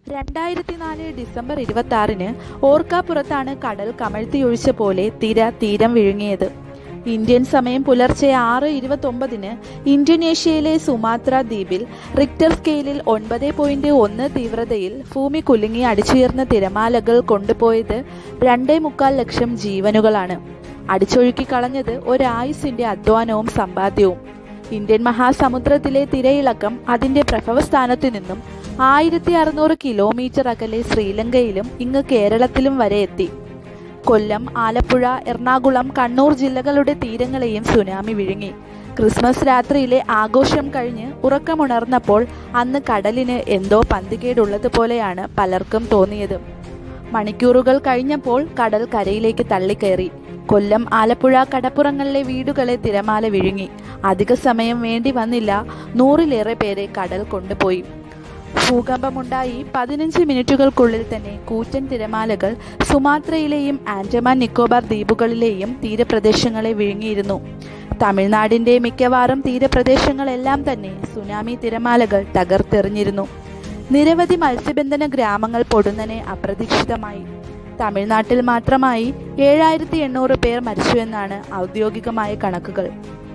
2004 December 26-ന് ഓർക്കാപ്പുറത്താണ് കടൽ കമഴ്ത്തിയൊഴിച്ച പോലെ തീരം വിഴുങ്ങിയത്. ഇന്ത്യൻ സമയം പുലർച്ചെ 6:29-ന് ഇന്തോനേഷ്യയിലെ സുമാത്ര ദ്വീപിൽ റിക്ടർ സ്കെയിലിൽ 9.1 തീവ്രതയിൽ ഭൂമി കുലുങ്ങി അടിച്ചുയർന്ന തിരമാലകൾ കൊണ്ടുപോയത് 2.25 ലക്ഷം ജീവനുകളാണ്. അടിച്ചൊഴുക്കി കളഞ്ഞത് ഒരായുസിന്റെ അധ്വാനവും സമ്പാദ്യവും. ഇന്ത്യൻ മഹാസമുദ്രത്തിലെ തിരയിളക്കം അതിന്റെ പ്രഭവസ്ഥാനത്തു നിന്നും 1600 കിലോമീറ്റർ അകലെ ശ്രീലങ്കയിലും ഇങ്ങ് കേരളത്തിലും വരെ എത്തി. കൊല്ലം, ആലപ്പുഴ, എറണാകുളം, കണ്ണൂർ ജില്ലകളുടെ തീരങ്ങളെയും സുനാമി വിഴുങ്ങി. ക്രിസ്മസ് രാത്രിയിലെ ആഘോഷം കഴിഞ്ഞ് ഉറക്കമുണർന്നപ്പോൾ അന്ന് കടലിന് എന്തോ പന്തികേടുള്ളതുപോലെയാണ് പലർക്കും തോന്നിയത്. മണിക്കൂറുകൾ കഴിഞ്ഞപ്പോൾ കടൽ കരയിലേക്ക് തള്ളിക്കയറി. കൊല്ലം, ആലപ്പുഴ കടപ്പുറങ്ങളിലെ വീടുകളെ തിരമാല വിഴുങ്ങി. അധിക സമയം വേണ്ടി വന്നില്ല, 100-ലേറെ പേരെ കടൽ കൊണ്ടുപോയി. ഭൂകമ്പമുണ്ടായി 15 മിനിറ്റുകൾക്കുള്ളിൽ തന്നെ കൂറ്റൻ തിരമാലകൾ സുമാത്രയിലെയും ആൻഡമാൻ നിക്കോബാർ ദ്വീപുകളിലെയും തീരപ്രദേശങ്ങളെ വിഴുങ്ങിയിരുന്നു. തമിഴ്നാടിന്റെ മിക്കവാറും തീരപ്രദേശങ്ങളെല്ലാം തന്നെ സുനാമി തിരമാലകൾ തകർത്തെറിഞ്ഞിരുന്നു. നിരവധി മത്സ്യബന്ധന ഗ്രാമങ്ങൾ പൊടുന്നനെ അപ്രതീക്ഷിതമായി. തമിഴ്നാട്ടിൽ മാത്രമായി 7800 പേർ മരിച്ചുവെന്നാണ് ഔദ്യോഗികമായ കണക്കുകൾ.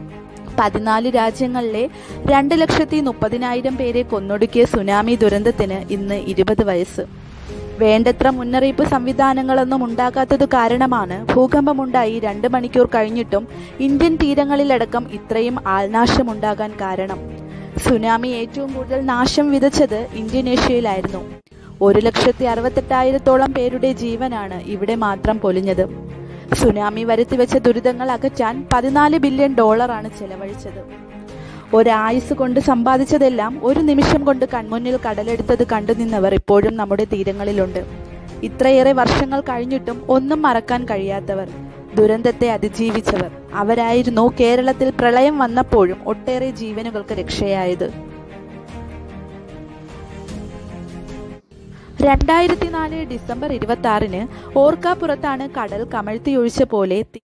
14 രാജ്യങ്ങളിലെ 2,30,000 പേരെ കൊന്നൊടുക്കിയ സുനാമി ദുരന്തത്തിന് ഇന്ന് 20 വയസ്സ്. വേണ്ടത്ര മുന്നറിയിപ്പ് സംവിധാനങ്ങളൊന്നും ഉണ്ടാകാത്തതു കാരണമാണ് ഭൂകമ്പമുണ്ടായി 2 മണിക്കൂർ കഴിഞ്ഞിട്ടും ഇന്ത്യൻ തീരങ്ങളിലടക്കം ഇത്രയും ആൾനാശമുണ്ടാകാൻ കാരണം. സുനാമി ഏറ്റവും കൂടുതൽ നാശം വിതച്ചത് ഇന്തോനേഷ്യയിലായിരുന്നു. 1,68,000-ഓളം പേരുടെ ജീവനാണ് ഇവിടെ മാത്രം പൊലിഞ്ഞത്. സുനാമി വരുത്തിവെച്ച ദുരിതങ്ങൾ അകറ്റാൻ $14 ബില്യൺ ചെലവഴിച്ചത്. ഒരായുസ് കൊണ്ട് സമ്പാദിച്ചതെല്ലാം ഒരു നിമിഷം കൊണ്ട് കൺമുന്നിൽ കടലെടുത്തത് കണ്ടുനിന്നവർ ഇപ്പോഴും നമ്മുടെ തീരങ്ങളിലുണ്ട്. ഇത്രയേറെ വർഷങ്ങൾ കഴിഞ്ഞിട്ടും ഒന്നും മറക്കാൻ കഴിയാത്തവർ, ദുരന്തത്തെ അതിജീവിച്ചവർ. അവരായിരുന്നു കേരളത്തിൽ പ്രളയം വന്നപ്പോഴും ഒട്ടേറെ ജീവനുകൾക്ക് രക്ഷയായത്. 2004 ഡിസംബർ 26-ന് ഓർക്കാപ്പുറത്താണ് കടൽ കമഴ്ത്തിയൊഴിച്ച പോലെ